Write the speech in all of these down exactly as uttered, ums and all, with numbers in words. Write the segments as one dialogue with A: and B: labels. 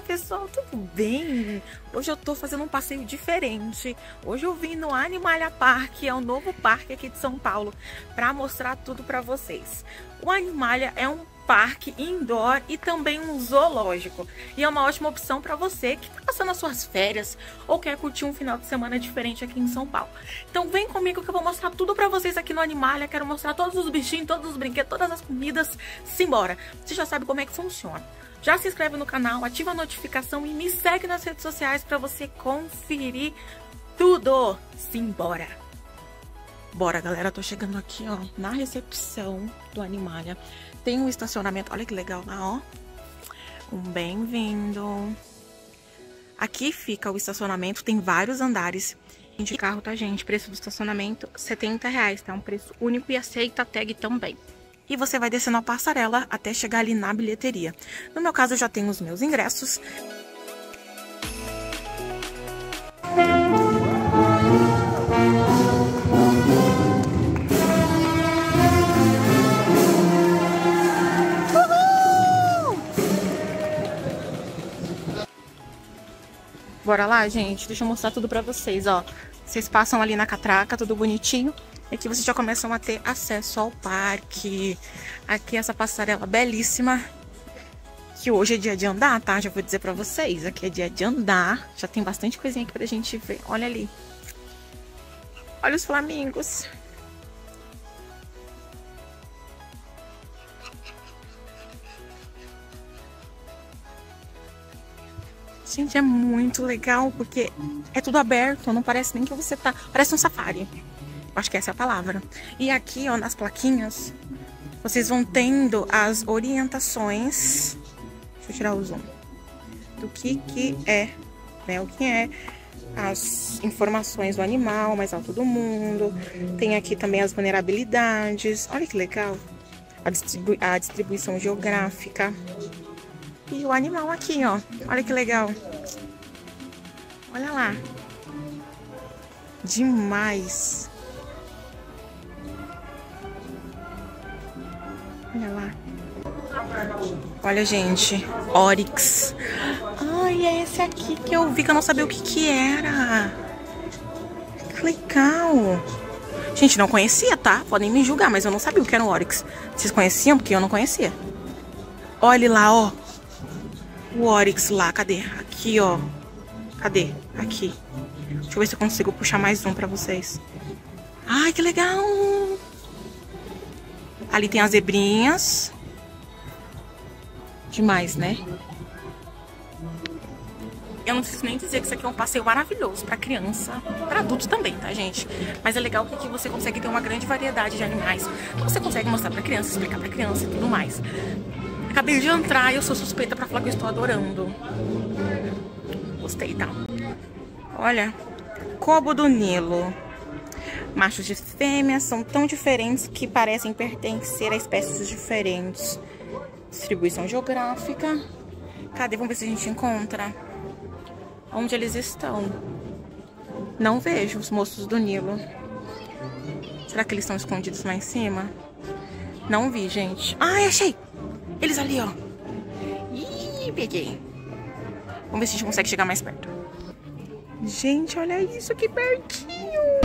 A: pessoal, tudo bem? Hoje eu tô fazendo um passeio diferente. Hoje eu vim no Animalia Park, é o novo parque aqui de São Paulo, para mostrar tudo para vocês. O Animalia é um parque indoor e também um zoológico. E é uma ótima opção para você que está passando as suas férias ou quer curtir um final de semana diferente aqui em São Paulo. Então vem comigo que eu vou mostrar tudo para vocês aqui no Animalia. Quero mostrar todos os bichinhos, todos os brinquedos, todas as comidas. Simbora! Você já sabe como é que funciona. Já se inscreve no canal, ativa a notificação e me segue nas redes sociais para você conferir tudo. Simbora! Bora, galera, tô chegando aqui, ó, na recepção do Animalia. Tem um estacionamento, olha que legal lá, ó. Um bem-vindo. Aqui fica o estacionamento, tem vários andares de carro, tá, gente? Preço do estacionamento, setenta reais, tá? Um preço único e aceita a tag também. E você vai descendo a passarela até chegar ali na bilheteria. No meu caso, eu já tenho os meus ingressos. Bora lá, gente? Deixa eu mostrar tudo pra vocês, ó. Vocês passam ali na catraca, tudo bonitinho. E aqui vocês já começam a ter acesso ao parque. Aqui essa passarela belíssima. Que hoje é dia de andar, tá? Já vou dizer pra vocês. Aqui é dia de andar. Já tem bastante coisinha aqui pra gente ver. Olha ali. Olha os flamingos. Gente, é muito legal, porque é tudo aberto, não parece nem que você tá... Parece um safari. Acho que essa é a palavra. E aqui, ó, nas plaquinhas, vocês vão tendo as orientações... Deixa eu tirar o zoom. Do que que é, né? O que é as informações do animal mais alto do mundo. Tem aqui também as vulnerabilidades. Olha que legal. A, distribu a distribuição geográfica. E o animal aqui, ó. Olha que legal. Olha lá. Demais. Olha lá. Olha, gente. Oryx. Ai, é esse aqui que eu vi que eu não sabia o que que era. Que legal. Gente, não conhecia, tá? Podem me julgar, mas eu não sabia o que era o Oryx. Vocês conheciam? Porque eu não conhecia. Olha lá, ó. O Oryx lá, cadê? Aqui, ó. Cadê? Aqui. Deixa eu ver se eu consigo puxar mais um pra vocês. Ai, que legal! Ali tem as zebrinhas. Demais, né? Eu não preciso nem dizer que isso aqui é um passeio maravilhoso pra criança, pra adultos também, tá, gente? Mas é legal que aqui você consegue ter uma grande variedade de animais. Você consegue mostrar pra criança, explicar pra criança e tudo mais. Acabei de entrar e eu sou suspeita pra falar que eu estou adorando. Gostei, tá? Olha, Cobo do Nilo. Machos e fêmeas são tão diferentes que parecem pertencer a espécies diferentes. Distribuição geográfica. Cadê? Vamos ver se a gente encontra. Onde eles estão? Não vejo os moços do Nilo. Será que eles estão escondidos lá em cima? Não vi, gente. Ai, achei! Eles ali, ó. Ih, peguei. Vamos ver se a gente consegue chegar mais perto. Gente, olha isso, que pertinho.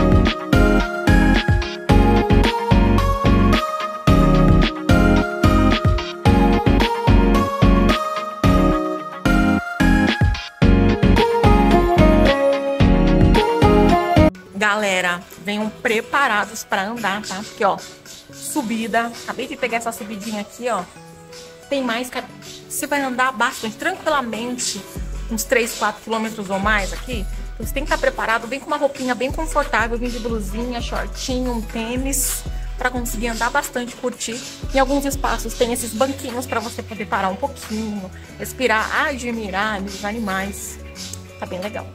A: Galera, venham preparados para andar, tá? Porque, ó, subida. Acabei de pegar essa subidinha aqui, ó. Tem mais, você vai andar bastante, tranquilamente, uns três, quatro quilômetros ou mais aqui. Então você tem que estar preparado, vem com uma roupinha bem confortável, vem de blusinha, shortinho, um tênis, para conseguir andar bastante, curtir. Em alguns espaços tem esses banquinhos para você poder parar um pouquinho, respirar, admirar os animais. Tá bem legal.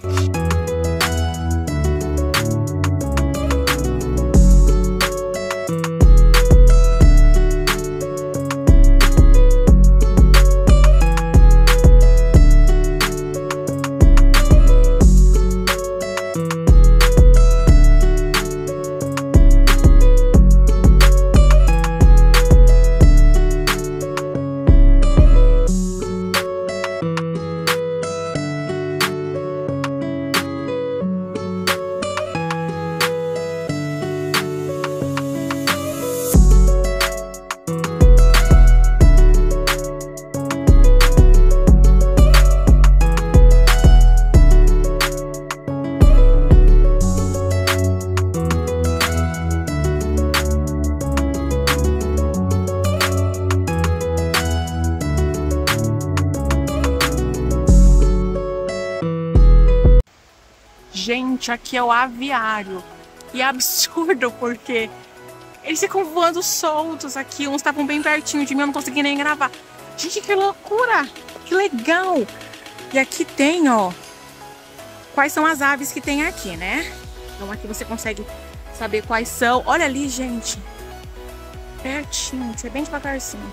A: Gente, aqui é o aviário. E é absurdo porque eles ficam voando soltos aqui. Uns estavam bem pertinho de mim, eu não consegui nem gravar. Gente, que loucura! Que legal! E aqui tem, ó, quais são as aves que tem aqui, né? Então aqui você consegue saber quais são. Olha ali, gente. Pertinho, é bem devagarzinho.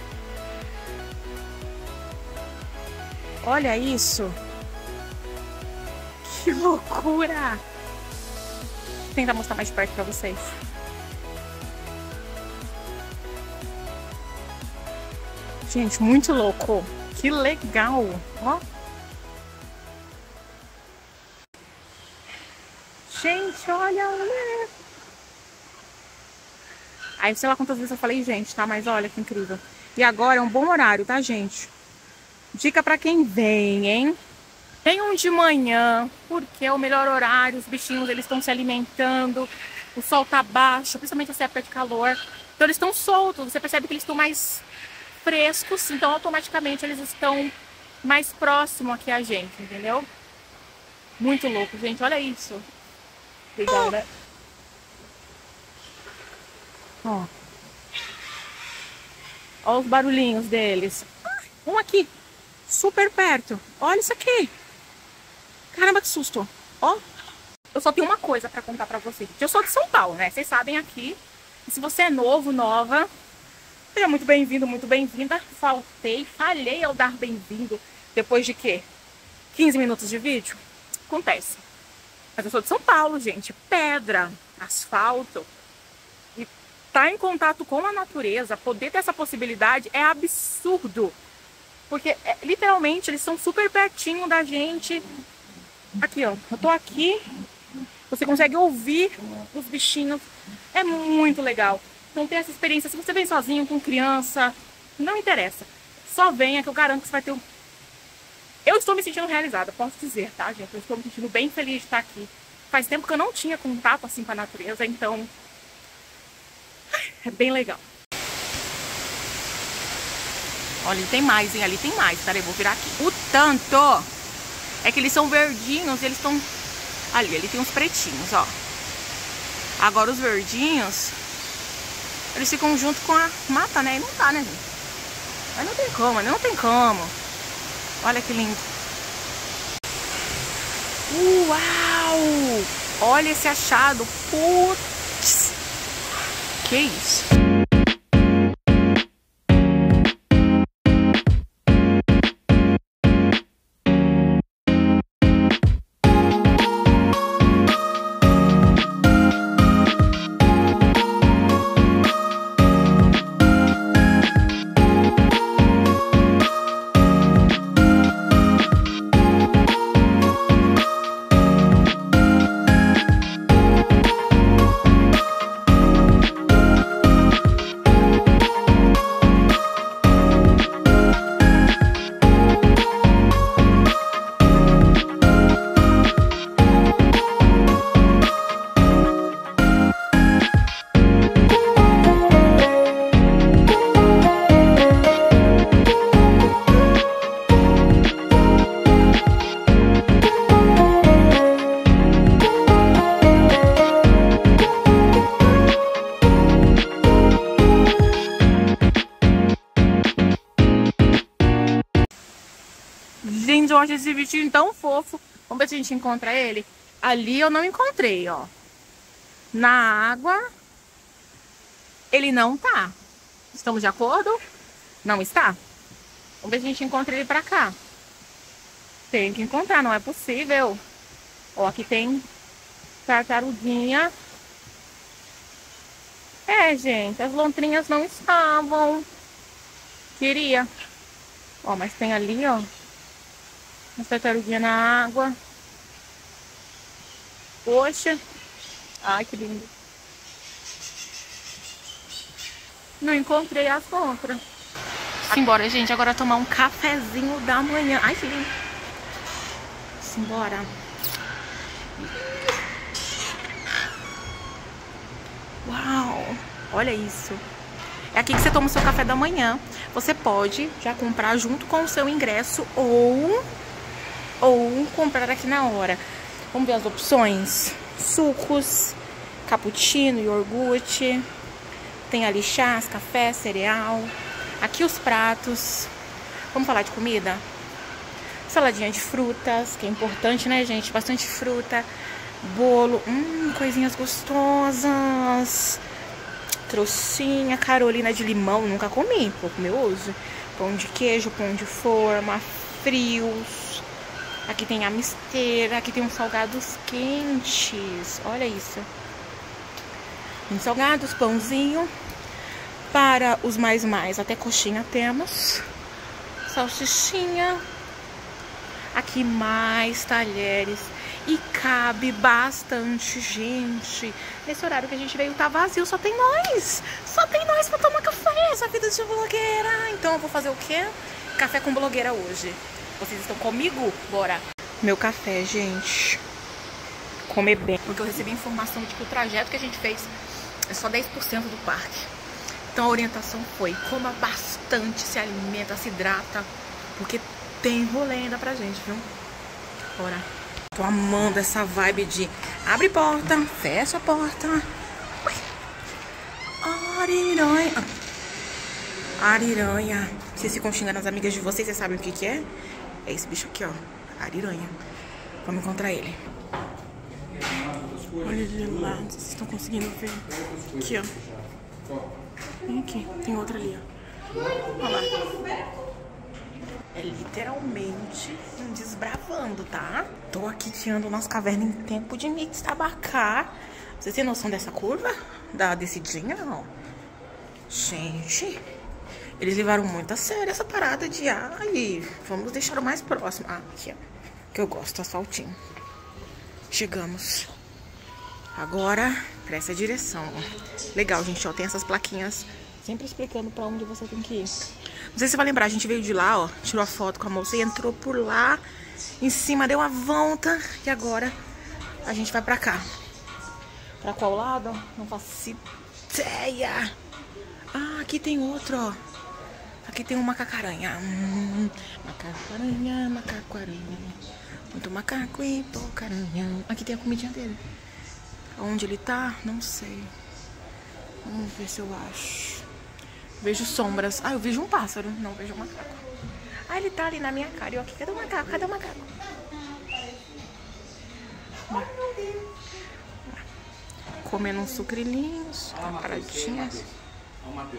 A: Olha isso. Que loucura! Vou tentar mostrar mais de perto pra vocês. Gente, muito louco. Que legal. Ó. Gente, olha. Aí, sei lá quantas vezes eu falei, gente, tá? Mas olha que incrível. E agora é um bom horário, tá, gente? Dica pra quem vem, hein? Venham de manhã, porque é o melhor horário. Os bichinhos, eles estão se alimentando. O sol tá baixo, principalmente nessa época de calor. Então, eles estão soltos. Você percebe que eles estão mais frescos. Então, automaticamente, eles estão mais próximos aqui a gente, entendeu? Muito louco, gente. Olha isso. Legal, né? Ó. Olha os barulhinhos deles. Um aqui, super perto. Olha isso aqui. Caramba, que susto. Ó. Eu só tenho uma coisa pra contar pra vocês. Eu sou de São Paulo, né? Vocês sabem aqui. E se você é novo, nova, seja muito bem-vindo, muito bem-vinda. Faltei, falhei ao dar bem-vindo. Depois de quê? quinze minutos de vídeo? Acontece. Mas eu sou de São Paulo, gente. Pedra, asfalto. E estar em contato com a natureza, poder ter essa possibilidade é absurdo. Porque, é, literalmente, eles são super pertinho da gente. Aqui, ó. Eu tô aqui. Você consegue ouvir os bichinhos. É muito legal. Então, ter essa experiência. Se você vem sozinho, com criança, não interessa. Só venha que eu garanto que você vai ter um... Eu estou me sentindo realizada, posso dizer, tá, gente? Eu estou me sentindo bem feliz de estar aqui. Faz tempo que eu não tinha contato, assim, com a natureza, então... é bem legal. Olha, ali tem mais, hein? Ali tem mais. Peraí, vou virar aqui. O tanto é que eles são verdinhos e eles estão... Ali, ali tem uns pretinhos, ó. Agora os verdinhos, eles ficam junto com a mata, né? E não tá, né, gente? Mas não tem como, não tem como. Olha que lindo. Uau! Olha esse achado. Putz! Que isso? Gente, eu acho esse bichinho tão fofo. Vamos ver se a gente encontra ele. Ali eu não encontrei, ó. Na água, ele não tá. Estamos de acordo? Não está? Vamos ver se a gente encontra ele pra cá. Tem que encontrar, não é possível. Ó, aqui tem tartaruguinha. É, gente, as lontrinhas não estavam. Queria. Ó, mas tem ali, ó. Uma tartaruguinha na água. Poxa. Ai, que lindo. Não encontrei as outras. Simbora, gente. Agora tomar um cafezinho da manhã. Ai, que lindo. Simbora. Uau. Olha isso. É aqui que você toma o seu café da manhã. Você pode já comprar junto com o seu ingresso ou... ou comprar aqui na hora. Vamos ver as opções. Sucos, cappuccino, iogurte. Tem ali chás, café, cereal. Aqui os pratos. Vamos falar de comida? Saladinha de frutas, que é importante, né, gente? Bastante fruta. Bolo. Hum, coisinhas gostosas. Trouxinha, carolina de limão. Nunca comi, vou comer hoje. Pão de queijo, pão de forma, frios. Aqui tem a misteira. Aqui tem uns salgados quentes. Olha isso. Tem salgados, pãozinho. Para os mais mais, até coxinha temos. Salsichinha. Aqui mais talheres. E cabe bastante gente. Nesse horário que a gente veio tá vazio, só tem nós. Só tem nós pra tomar café, essa vida de blogueira. Então eu vou fazer o quê? Café com blogueira hoje. Vocês estão comigo? Bora. Meu café, gente. Comer bem. Porque eu recebi informação de que o trajeto que a gente fez é só dez por cento do parque. Então a orientação foi: coma bastante, se alimenta, se hidrata. Porque tem rolê ainda pra gente, viu? Bora. Tô amando essa vibe de abre porta, fecha a porta. Ui. Ariranha. Ariranha. Vocês ficam xingando as amigas de vocês, vocês sabem o que que é? É esse bicho aqui, ó. Ariranha. Vamos encontrar ele. Olha de lá, vocês estão conseguindo ver. Aqui, ó. Vem aqui, tem outra ali, ó. Olha lá. É literalmente um desbravando, tá? Tô aqui tirando nossa caverna em tempo de mix tabacar. Vocês têm noção dessa curva? Da descidinha, não? Gente, eles levaram muito a sério essa parada de... Ai, vamos deixar o mais próximo. Ah, aqui, ó. Que eu gosto, asfaltinho. Chegamos. Agora, pra essa direção, ó. Legal, gente, ó. Tem essas plaquinhas sempre explicando pra onde você tem que ir. Não sei se você vai lembrar, a gente veio de lá, ó, tirou a foto com a moça e entrou por lá, em cima deu uma volta e agora a gente vai pra cá. Pra qual lado? Não faço ideia. Ah, aqui tem outro, ó. Aqui tem um macacaranha. Hum, macacaranha, macacaranha. Muito macaco e pouca aranha. Aqui tem a comidinha dele. Onde ele tá? Não sei. Vamos ver se eu acho. Vejo sombras. Ah, eu vejo um pássaro. Não vejo um macaco. Ah, ele tá ali na minha cara. E eu aqui, cadê o macaco? Cadê o macaco? Comendo uns sucrilhinhos. Uma paradinha. Olha o Matheus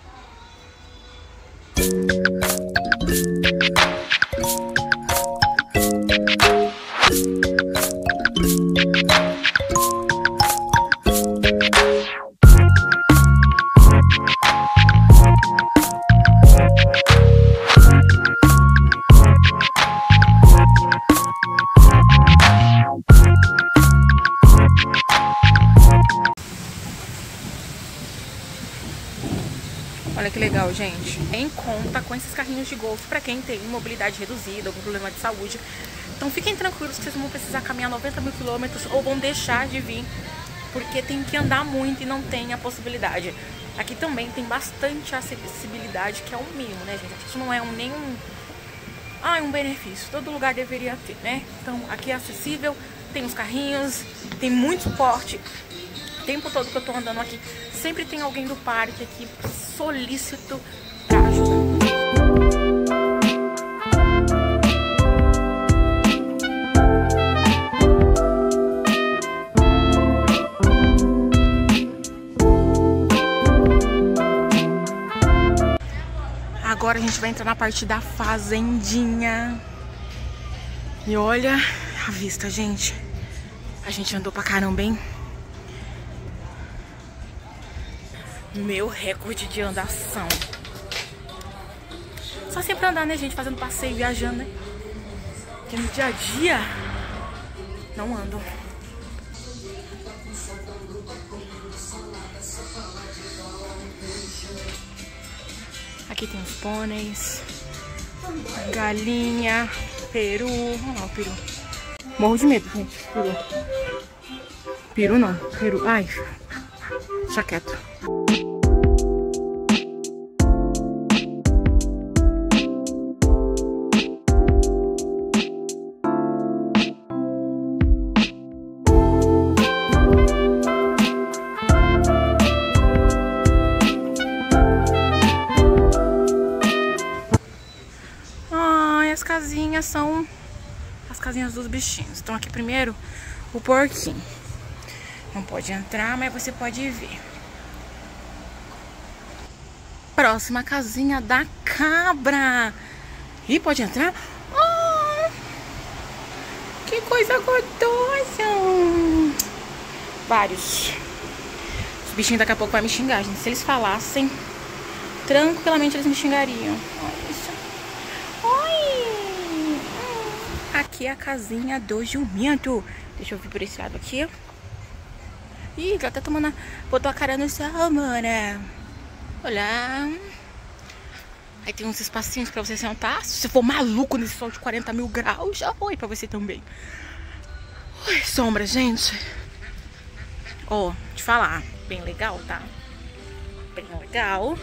A: Olha que legal, gente. Em conta com esses carrinhos de golfe para quem tem mobilidade reduzida, algum problema de saúde. Então fiquem tranquilos que vocês não vão precisar caminhar noventa mil quilômetros ou vão deixar de vir, porque tem que andar muito e não tem a possibilidade. Aqui também tem bastante acessibilidade, que é o mínimo, né, gente? Isso não é um, nenhum ah, um benefício. Todo lugar deveria ter, né? Então aqui é acessível, tem os carrinhos, tem muito suporte. O tempo todo que eu tô andando aqui, sempre tem alguém do parque aqui solícito pra ajudar. Agora a gente vai entrar na parte da fazendinha. E olha a vista, gente. A gente andou pra caramba, hein? Meu recorde de andação. Só sempre andar, né, gente? Fazendo passeio, viajando, né? Porque no dia a dia não ando. Aqui tem os pôneis, galinha, peru. Olha lá o peru. Morro de medo, gente. Peru. Peru não, peru. Ai, deixa quieto. outras casinhas são as casinhas dos bichinhos. Então aqui primeiro o porquinho. Não pode entrar, mas você pode ver. Próxima casinha da cabra. E pode entrar? Oh, que coisa gostosa! Vários. Os bichinhos daqui a pouco vão me xingar, gente. Se eles falassem, tranquilamente eles me xingariam. Olha isso. Oi! Aqui é a casinha do jumento. Deixa eu vir por esse lado aqui. Ih, tá até tomando. A... botou a cara no céu, mano. Olá. Aí tem uns espacinhos pra você sentar. Se você for maluco nesse sol de quarenta mil graus, já foi pra você também. Ui, sombra, gente. Ó, oh, te falar. Bem legal, tá? Bem legal.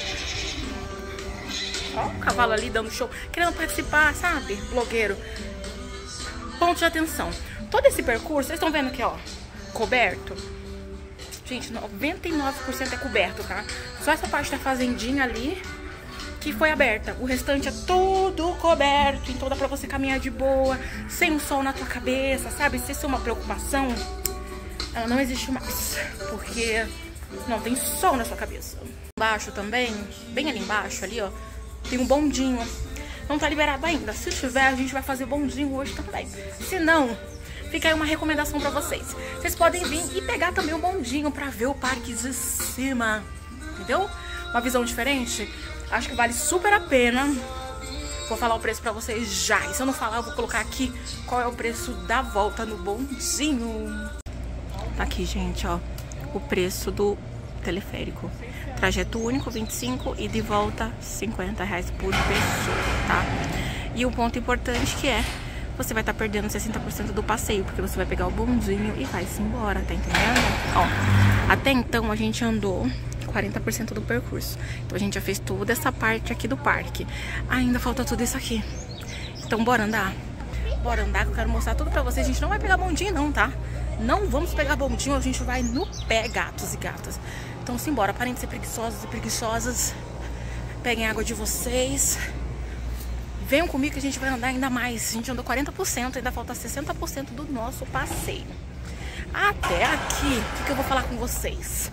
A: Ó, o cavalo ali dando show. Querendo participar, sabe? Blogueiro. Ponto de atenção. Todo esse percurso, vocês estão vendo aqui, ó. Coberto. Gente, noventa e nove por cento é coberto, tá? Só essa parte da fazendinha ali que foi aberta. O restante é todo coberto. Então dá pra você caminhar de boa, sem o sol na tua cabeça, sabe? Se isso é uma preocupação, ela não existe mais. Porque não tem sol na sua cabeça. Embaixo também, bem ali embaixo, ali, ó, tem um bondinho. Não tá liberado ainda. Se tiver, a gente vai fazer bondinho hoje também. Se não, fica aí uma recomendação pra vocês. Vocês podem vir e pegar também o bondinho pra ver o parque de cima. Entendeu? Uma visão diferente. Acho que vale super a pena. Vou falar o preço pra vocês já. E se eu não falar, eu vou colocar aqui qual é o preço da volta no bondinho. Tá aqui, gente, ó. O preço do teleférico. Trajeto único, vinte e cinco. E de volta, cinquenta reais por pessoa, tá? E um ponto importante que é... você vai estar tá perdendo sessenta por cento do passeio, porque você vai pegar o bondinho e vai-se embora, tá entendendo? Ó, até então a gente andou quarenta por cento do percurso. Então a gente já fez toda essa parte aqui do parque. Ainda falta tudo isso aqui. Então bora andar? Bora andar que eu quero mostrar tudo pra vocês. A gente não vai pegar bondinho não, tá? Não vamos pegar bondinho, a gente vai no pé, gatos e gatas. Então simbora, parem de ser preguiçosos e preguiçosas. Peguem a água de vocês. Venham comigo que a gente vai andar ainda mais. A gente andou quarenta por cento, ainda falta sessenta por cento do nosso passeio. Até aqui, o que eu vou falar com vocês?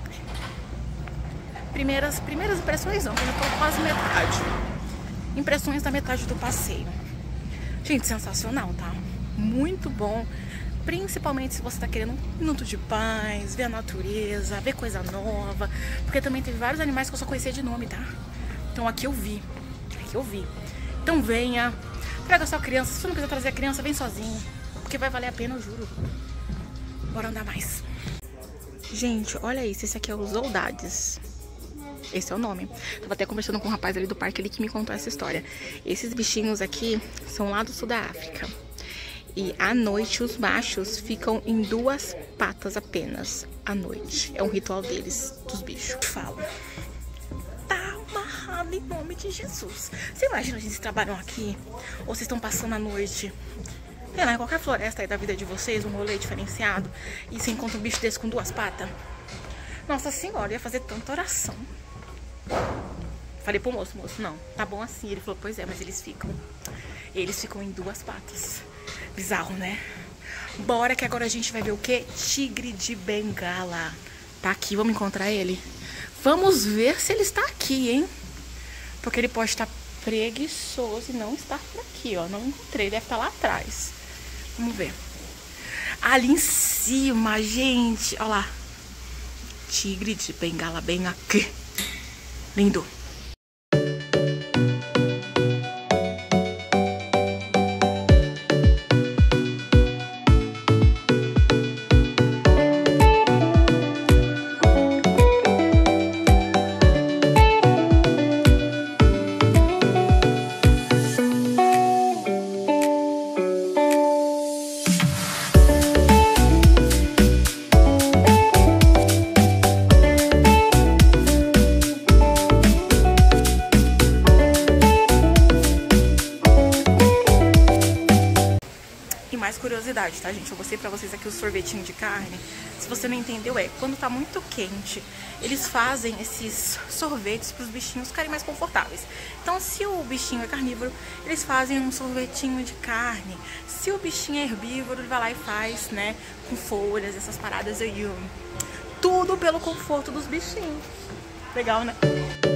A: Primeiras, primeiras impressões não, eu já tô quase metade. Impressões da metade do passeio. Gente, sensacional, tá? Muito bom. Principalmente se você tá querendo um minuto de paz, ver a natureza, ver coisa nova. Porque também teve vários animais que eu só conhecia de nome, tá? Então aqui eu vi. Aqui eu vi. Então venha, traga sua criança. Se você não quiser trazer a criança, vem sozinho. Porque vai valer a pena, eu juro. Bora andar mais. Gente, olha isso. Esse aqui é o Zoldades. Esse é o nome. Tava até conversando com um rapaz ali do parque ali que me contou essa história. Esses bichinhos aqui são lá do sul da África. E à noite os machos ficam em duas patas apenas. À noite. É um ritual deles, dos bichos. Falo. Em nome de Jesus. Você imagina, gente, vocês trabalham aqui ou vocês estão passando a noite, sei lá, em qualquer floresta aí da vida de vocês, um rolê diferenciado, e você encontra um bicho desse com duas patas? Nossa senhora, eu ia fazer tanta oração. Falei pro moço, moço, não, tá bom assim. Ele falou, pois é, mas eles ficam Eles ficam em duas patas. Bizarro, né? Bora que agora a gente vai ver o quê? Tigre de Bengala. Tá aqui, vamos encontrar ele. Vamos ver se ele está aqui, hein? Porque ele pode estar preguiçoso e não estar por aqui, ó. Não encontrei, deve estar lá atrás. Vamos ver. Ali em cima, gente. Olha lá. Tigre de Bengala bem aqui. Lindo. curiosidade, tá, gente? Eu mostrei pra vocês aqui o sorvetinho de carne. Se você não entendeu, é quando tá muito quente, eles fazem esses sorvetes pros bichinhos ficarem mais confortáveis. Então, se o bichinho é carnívoro, eles fazem um sorvetinho de carne. Se o bichinho é herbívoro, ele vai lá e faz, né, com folhas, essas paradas aí. Tudo pelo conforto dos bichinhos. Legal, né?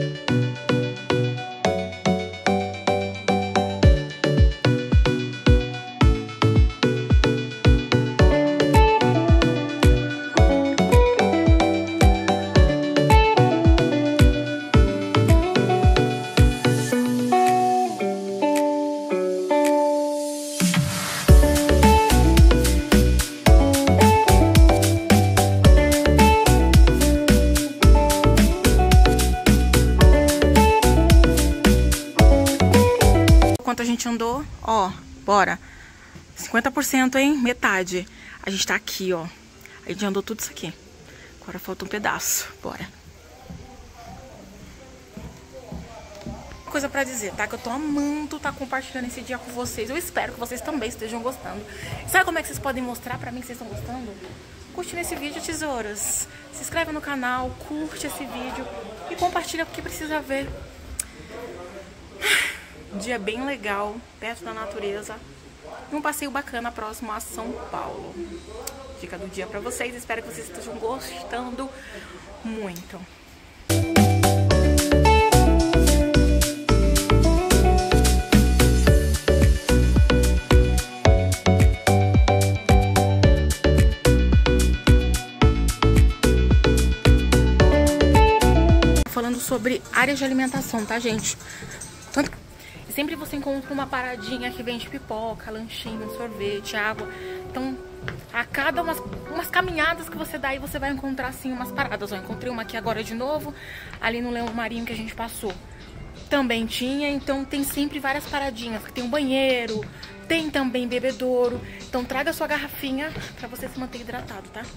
A: Quanto a gente andou, ó, bora, cinquenta por cento, hein, metade. A gente tá aqui, ó, a gente andou tudo isso aqui, agora falta um pedaço, bora. Coisa pra dizer, tá, que eu tô amando tá compartilhando esse dia com vocês, eu espero que vocês também estejam gostando. Sabe como é que vocês podem mostrar pra mim que vocês estão gostando? Curtindo esse vídeo, tesouras, se inscreve no canal, curte esse vídeo e compartilha porque precisa ver. Um dia bem legal, perto da natureza. E um passeio bacana próximo a São Paulo. Dica do dia pra vocês. Espero que vocês estejam gostando muito. Falando sobre áreas de alimentação, tá, gente? Tanto que sempre você encontra uma paradinha que vende pipoca, lanchinho, sorvete, água. Então, a cada umas, umas caminhadas que você dá aí, você vai encontrar, assim, umas paradas. Ó, encontrei uma aqui agora de novo, ali no Leão Marinho que a gente passou. Também tinha, então tem sempre várias paradinhas. Tem um banheiro, tem também bebedouro. Então, traga sua garrafinha pra você se manter hidratado, tá?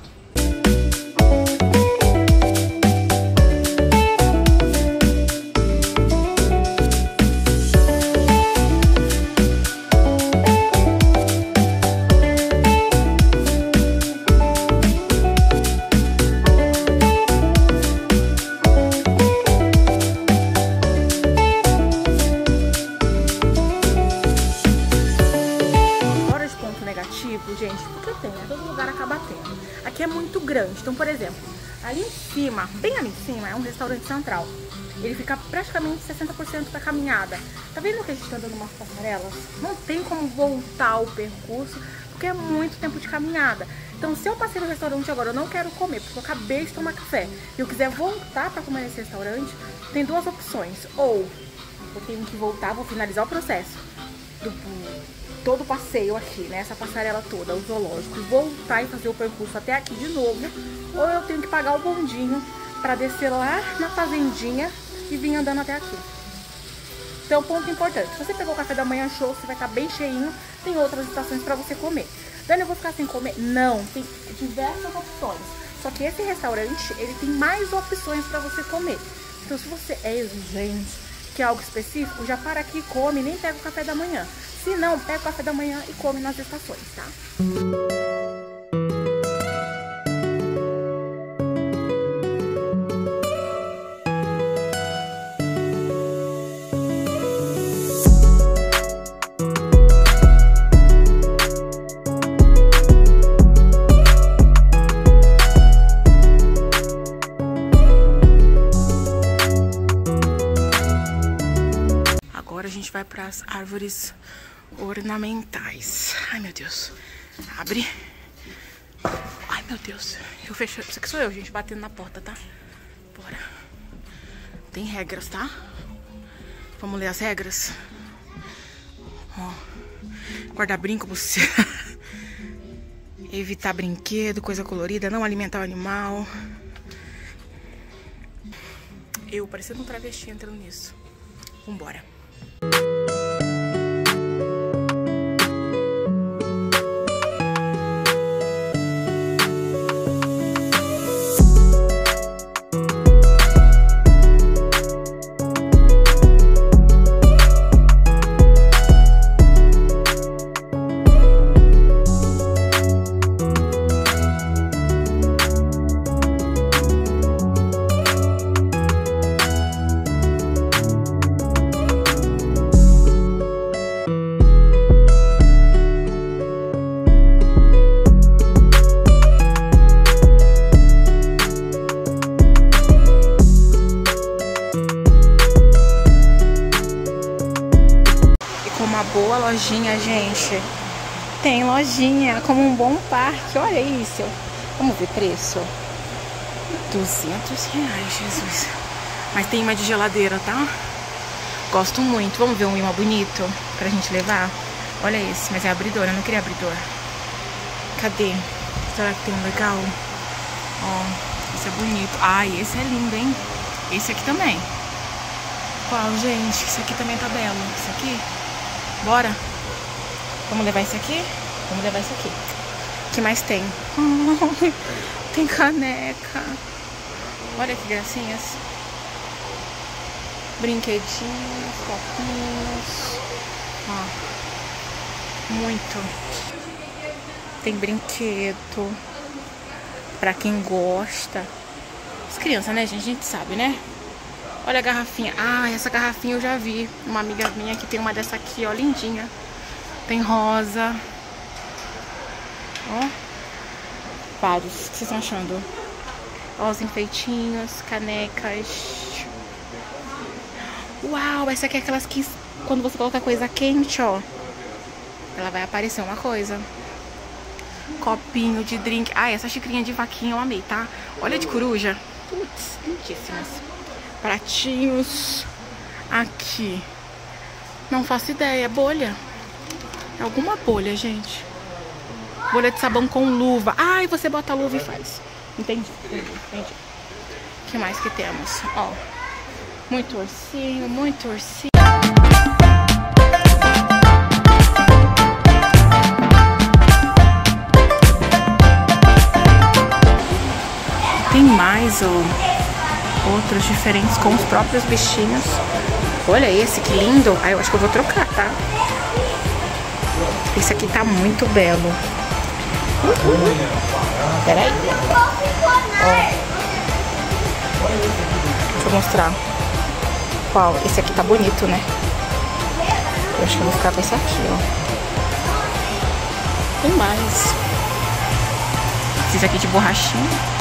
A: Gente, porque tem, né? Todo lugar acaba tendo. Aqui é muito grande, então, por exemplo, ali em cima, bem ali em cima, é um restaurante central. Ele fica praticamente sessenta por cento da caminhada. Tá vendo que a gente tá dando umas passarelas? Não tem como voltar o percurso, porque é muito tempo de caminhada. Então, se eu passei no restaurante agora, eu não quero comer, porque eu acabei de tomar café, e eu quiser voltar pra comer nesse restaurante, tem duas opções. Ou eu tenho que voltar, vou finalizar o processo do todo o passeio aqui, né, essa passarela toda, o zoológico, voltar e fazer o percurso até aqui de novo, ou eu tenho que pagar o bondinho pra descer lá na fazendinha e vir andando até aqui. Então, ponto importante, se você pegou o café da manhã, show, você vai estar bem cheinho, tem outras estações pra você comer. Dani, eu vou ficar sem comer? Não, tem diversas opções, só que esse restaurante, ele tem mais opções pra você comer. Então, se você é exigente, quer algo específico, já para aqui e come, nem pega o café da manhã. Se não, pega o café da manhã e come nas estações, tá? Agora a gente vai para as árvores ornamentais. Ai, meu Deus. Abre. Ai, meu Deus. Eu fecho. Isso aqui sou eu, gente, batendo na porta, tá? Bora. Tem regras, tá? Vamos ler as regras? Ó. Guardar brinco, você. Evitar brinquedo, coisa colorida. Não alimentar o animal. Eu, parecendo um travesti entrando nisso. Vambora. boa lojinha, gente. Tem lojinha, como um bom parque. Olha isso. Vamos ver preço. duzentos reais, Jesus. Mas tem imã de geladeira, tá? Gosto muito. Vamos ver um imã bonito pra gente levar? Olha esse, mas é abridor. Eu não queria abridor. Cadê? Será que tem um legal? Ó, esse é bonito. Ai, esse é lindo, hein? Esse aqui também. Qual, gente? Esse aqui também tá belo. Esse aqui? Bora? Vamos levar esse aqui? Vamos levar esse aqui. O que mais tem? Oh, tem caneca. Olha que gracinhas. Brinquedinhos, copinhos. Ó, muito. Tem brinquedo. Pra quem gosta. As crianças, né, gente? A gente sabe, né? Olha a garrafinha. Ah, essa garrafinha eu já vi. Uma amiga minha que tem uma dessa aqui, ó, lindinha. Tem rosa. Ó. Vários. O que vocês estão achando? Ó, os enfeitinhos, canecas. Uau, essa aqui é aquelas que quando você coloca coisa quente, ó, ela vai aparecer uma coisa. Copinho de drink. Ah, essa xicrinha de vaquinha eu amei, tá? Olha de coruja. Putz, lindíssimas. Pratinhos. Aqui. Não faço ideia. Bolha. É alguma bolha, gente. Bolha de sabão com luva. Ai, você bota a luva e faz. Entendi, entendi, entendi. O que mais que temos? Ó. Muito ursinho, muito ursinho. Tem mais, ó, outros diferentes com os próprios bichinhos. Olha esse, que lindo. Ah, eu acho que eu vou trocar, tá? Esse aqui tá muito belo. Uhum. Peraí. Ó. Deixa eu mostrar. Qual? Esse aqui tá bonito, né? Eu acho que eu vou ficar com esse aqui, ó. Tem mais. Esse aqui de borrachinha.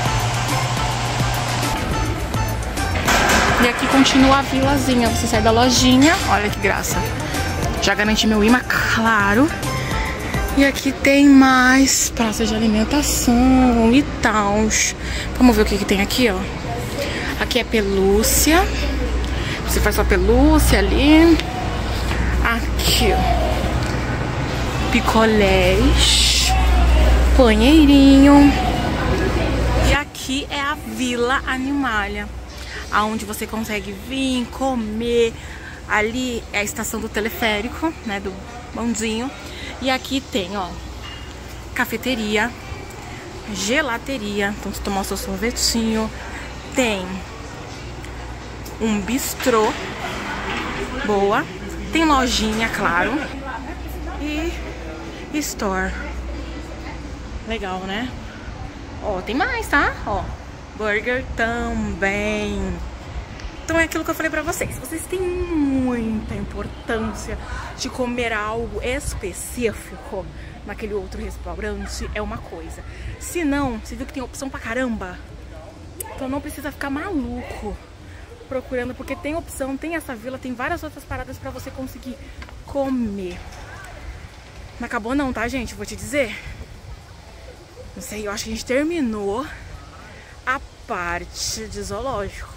A: E aqui continua a vilazinha. Você sai da lojinha. Olha que graça. Já garanti meu imã, claro. E aqui tem mais praça de alimentação e tal. Vamos ver o que, que tem aqui, ó. Aqui é pelúcia. Você faz sua pelúcia ali. Aqui, ó. Picolés. Banheirinho. E aqui é a Vila Animalia, aonde você consegue vir, comer. Ali é a estação do teleférico, né, do bondinho. E aqui tem, ó, cafeteria, gelateria, então você tomar o seu sorvetinho. Tem um bistrô, boa. Tem lojinha, claro. E store. Legal, né? Ó, tem mais, tá? Ó, burger também. Então é aquilo que eu falei pra vocês. Vocês têm muita importância de comer algo específico naquele outro restaurante, é uma coisa. Se não, você viu que tem opção pra caramba. Então não precisa ficar maluco procurando, porque tem opção, tem essa vila, tem várias outras paradas pra você conseguir comer. Não acabou não, tá, gente? Vou te dizer. Não sei, eu acho que a gente terminou a parte de zoológico.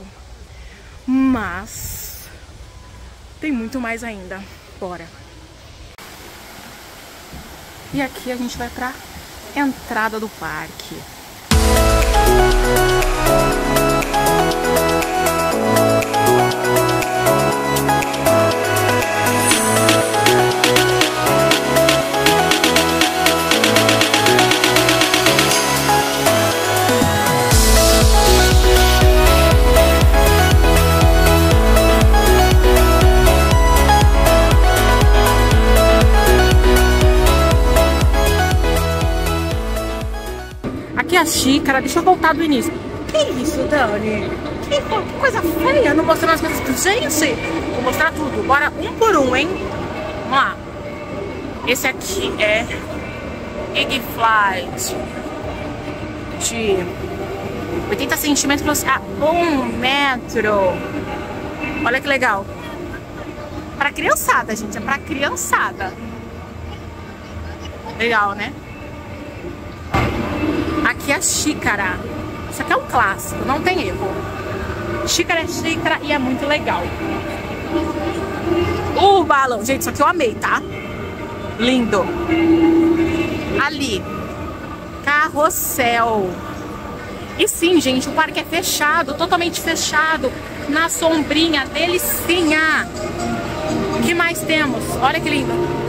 A: Mas tem muito mais ainda. Bora. E aqui a gente vai pra entrada do parque. Aqui a xícara, deixa eu voltar do início. Que isso, Dani? Que coisa feia, não mostrando as coisas pra gente. Vou mostrar tudo, bora um por um, hein? Vamos lá. Esse aqui é Egg Flight de oitenta centímetros a um metro. Olha que legal. Pra criançada, gente. É pra criançada. Legal, né? Aqui é a xícara. Isso aqui é um clássico, não tem erro. Xícara é xícara e é muito legal. O balão. Gente, isso aqui eu amei, tá? Lindo. Ali. Carrossel. E sim, gente, o parque é fechado, totalmente fechado. Na sombrinha, delicinha. O que mais temos? Olha que lindo.